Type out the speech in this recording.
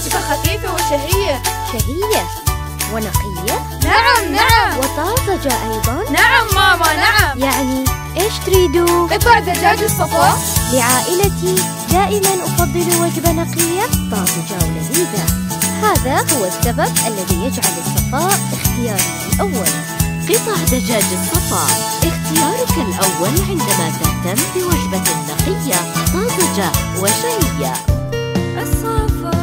وجبة خفيفة وشهية. شهية ونقية؟ نعم. وطازجة أيضا؟ نعم ماما، نعم. يعني إيش تريدوا؟ قطع دجاج الصفاء. لعائلتي دائما أفضل وجبة نقية طازجة ولذيذة. هذا هو السبب الذي يجعل الصفاء اختياري الأول. قطع دجاج الصفاء اختيارك الأول عندما تهتم بوجبة نقية طازجة وشهية. الصفاء.